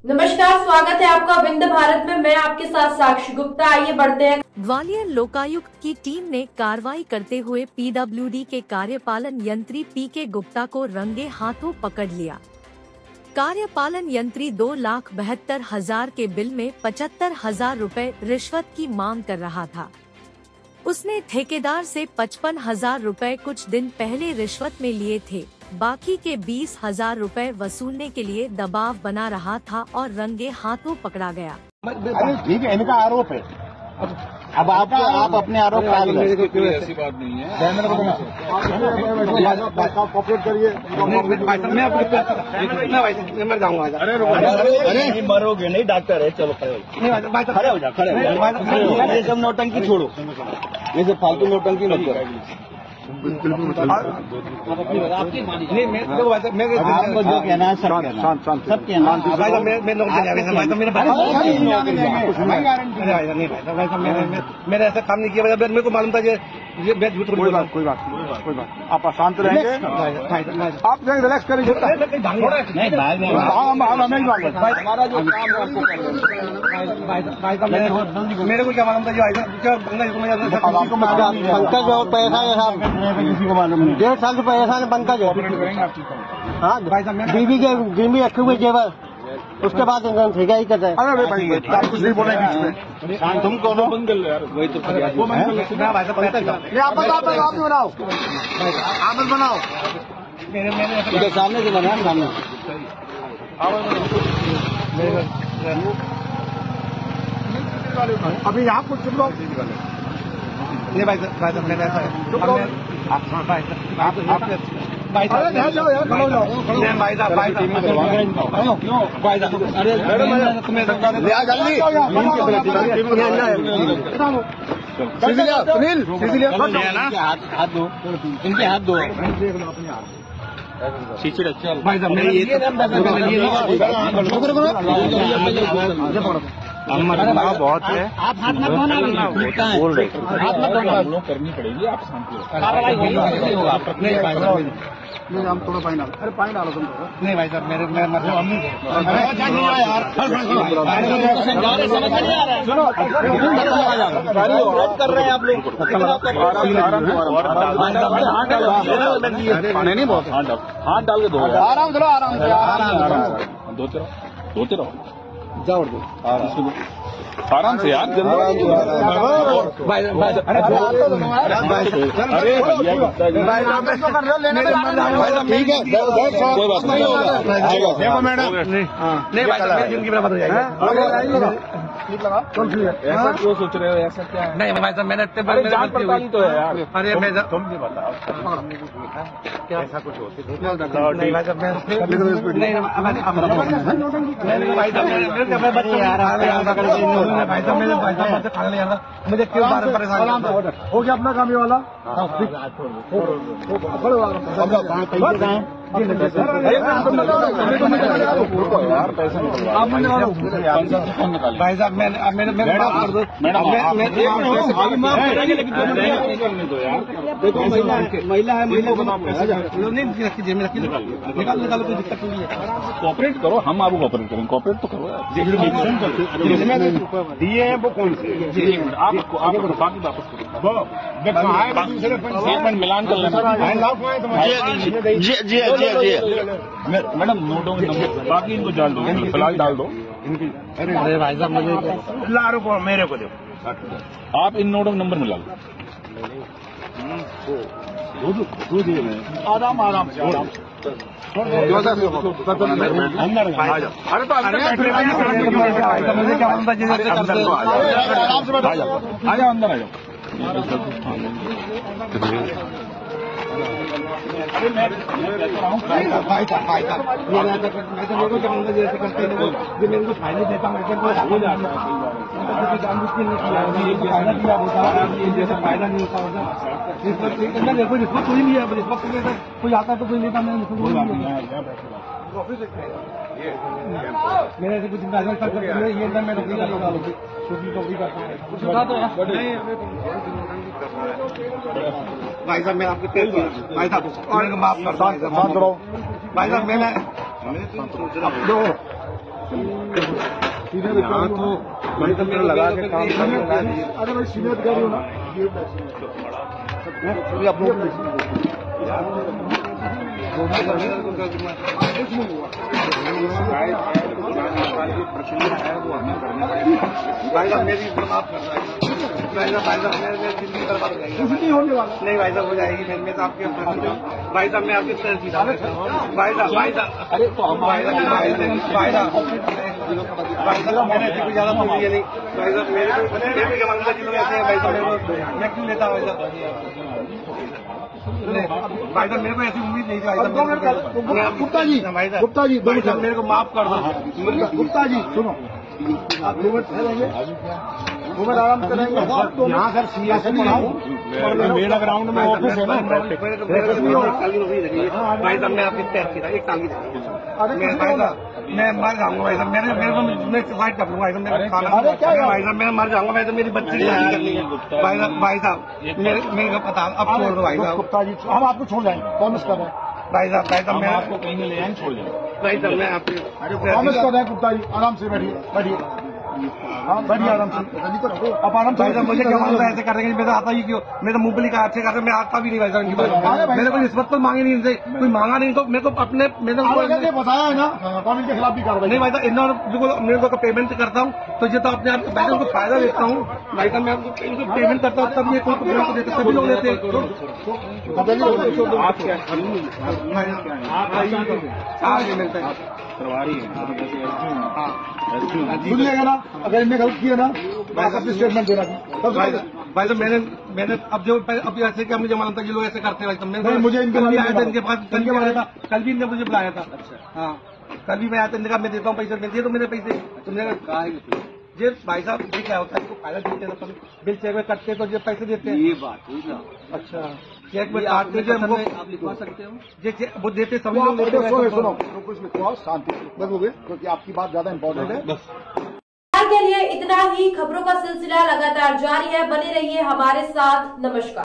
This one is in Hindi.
नमस्कार, स्वागत है आपका विंध्य भारत में। मैं आपके साथ साक्षी गुप्ता। आइए बढ़ते हैं। ग्वालियर लोकायुक्त की टीम ने कार्रवाई करते हुए पीडब्ल्यूडी के कार्यपालन यंत्री पीके गुप्ता को रंगे हाथों पकड़ लिया। कार्यपालन यंत्री 2,72,000 के बिल में 75,000 रुपए रिश्वत की मांग कर रहा था। उसने ठेकेदार से 55,000 रुपए कुछ दिन पहले रिश्वत में लिए थे। बाकी के 20,000 रुपए वसूलने के लिए दबाव बना रहा था और रंगे हाथों पकड़ा गया। ठीक है, इनका आरोप है। अब आप अपने आरोप टाल रहे हैं। कोई ऐसी बात नहीं है। कॉपरेट करिए। मैं मर जाऊंगा। अरे मरोगे नहीं, डॉक्टर है। चलो खड़े हो जाओ, खड़े हो जाओ। ये सब नौटंकी छोड़ो, ये सब फालतू नौटंकी मत करो। आपको जो कहना है सब कहना। मैंने ऐसा काम नहीं किया। मेरे को मालूम था ये मैं झूठ। कोई बात आप शांत रहेंगे। आप रिलैक्स करिए। हमारा जो काम है मेरे को क्या मालूम था पंकज और पैसा है साहब। किसी को मालूम नहीं। 1.5 साल से पैसा पंकज है। हाँ, बीवी रखे हुए जेवर, उसके बाद ठेका ही करता है। अरे भाई आप कुछ नहीं बोले बीच में। तुम कौन बंद कर लो यार। वही तो आप बनाओ, आप बनाओ। मेरे सामने से बना सामने। अभी यहाँ कुछ चुप लो। नहीं भाई साहब मैंने ऐसा है। हाथ दो, इनके हाथ दो। भाई साहब बहुत है। आप हाथ मत धोना, बोल रहे करनी पड़ेगी। आप शांति होगा। नहीं हम थोड़ा पानी डालो। अरे पानी डालो तुम। नहीं भाई साहब मेरे कर रहे हैं आप लोग। नहीं बहुत हाथ डाल के दो। आराम से धोते रहो। जाओ आराम से यार। ठीक है, कोई बात नहीं मैडम। नहीं भाई जिंदगी बर्बाद हो जाएगी। ऐसा क्यों सोच रहे हो? ऐसा क्या है? नहीं भाई साहब मैंने जान पड़ताल तो है यार। अरे मैं तुम भी बताओ क्या ऐसा कुछ होता नहीं भाई साहब। भाई साहब मेरे भाई साहब से खाना नहीं आता। मुझे क्यों बार परेशान हो गया? अपना काम ये वाला भाई साहब मैंने कर दो महिला है। निकालो कोई दिक्कत नहीं है। कॉपरेट करो, हम आपको कॉपरेट करेंगे। कॉपरेट तो करो यार। दिए हैं वो कौन से? आप बाकी वापस करो। स्टेटमेंट मिलान कर लेना। जी मैडम नोटों के नंबर बाकी इनको डाल दो, फिलहाल डाल दो इनकी। अरे भाई साहब मुझे लारो को मेरे को दो। आप इन नोटों के नंबर मिला लो। आराम से अंदर। अरे तो मुझे क्या मालूम था जैसे आ जाओ अंदर आ जाओ। अरे मैं भाई साहब मैं तो मेरे को क्या मालूम था जैसे करते हैं जो मेरे को फायदे देता हूँ जैसे फायदा नहीं होता। कोई रिश्वत कोई नहीं है। रिश्वत कोई आता है तो कोई लेता नहीं। मेरे ऐसे कुछ ये मैं टोकरी करता हूँ। भाई साहब मैं आपके तेल भाई साहब माफ कर भाई साहब मैंने दो यहाँ तो कंप्यूटर लगा के काम करने लगा दिए। अरे भाई सीनियर अधिकारी हो ना, आप लोग भाई साहब मेरी माफ कर रहा है भाई साहब मेरी जिंदगी बर्बाद हो जाएगी। नहीं होने वाला। नहीं भाई साहब हो जाएगी। मैं तो आपके भाई साहब मैं आपके सर सीधा भाई साहब अरे तो भाई साहब मैंने ऐसी कोई ज्यादा समझी नहीं भाई साहब मेरे भी जमाने का लोग ऐसे हैं भाई साहब मैं क्यों लेता भाई साहब भाई साहब मेरे को ऐसी उम्मीद नहीं थी भाई साहब। गुप्ता जी भाई साहब मेरे को माफ कर दो। गुप्ता जी सुनो, आप 2 मिनट ठहरेंगे, 2 मिनट आराम करेंगे। यहाँ सर सीएसए मेरा ग्राउंड में ऑफिस है ना। भाई साहब मैं आपकी टैक्स की था एक टांगी भाई साहब मैं मर जाऊंगा भाई साहब मेरे को मैं सुसाइड कर लूंगा भाई साहब मेरे खाना भाई साहब मैं मर जाऊंगा भाई साहब मेरी बच्ची की शादी करनी है भाई साहब मेरे को पता अब छोड़ दो भाई साहब। गुप्ता जी हम आपको छोड़ जाएंगे, प्रॉमिस कर रहे हैं भाई साहब मैं आपको कहीं ले आए छोड़ देंगे भाई साहब मैं आपके प्रॉमिस कर रहे हैं। गुप्ता जी आराम से बैठिए, बैठिए, हाँ बैठिए आराम से। आप आराम से। भाई साहब मुझे क्या मालूम ऐसे कर रहे हैं, मेरा आता ही क्यों, मेरा मूंगफली का अच्छे करते मैं आता भी नहीं भाई साहब इनकी बात। मेरे को रिश्वत तो मांगी नहीं इनसे, कोई मांगा नहीं तो मेरे को अपने मैंने बताया है ना कानून के खिलाफ भी कार्रवाई नहीं भाई साहब इन्होंने मेरे को पेमेंट करता हूँ तो ये तो अपने आप मैं उनको फायदा देता हूँ भाई साहब मैं इनको पेमेंट करता हूँ तब ये कोई देते सभी लोग लेते सुनिएगा ना, अगर इनने गलत किया ना अपनी स्टेटमेंट देना। भाई साहब मैंने अब जो अब ऐसे क्या मुझे मालूम था ये लोग ऐसे करते हैं भाई साहब। मुझे इनके आया था इनके पास कल के आया था, कल भी इनने मुझे बुलाया था। हाँ कल भी मैं आया था, इनका मैं देता हूँ पैसे, मैं दे दो मेरे पैसे। तुमने कहा ये भाई साहब ये क्या होता है, इसको फायदा देते हैं बिल चेक में कटते तो ये पैसे देते हैं। ये बात हुई ना। अच्छा चेक में काटते जो हमको आप लिखवा सकते हो ये वो देते सभी लोग। सुनो कुछ लिखवाओ शांति लगोगे क्योंकि आपकी बात ज्यादा इम्पोर्टेंट है। बस के लिए इतना ही। खबरों का सिलसिला लगातार जारी है, बने रहिए हमारे साथ। नमस्कार।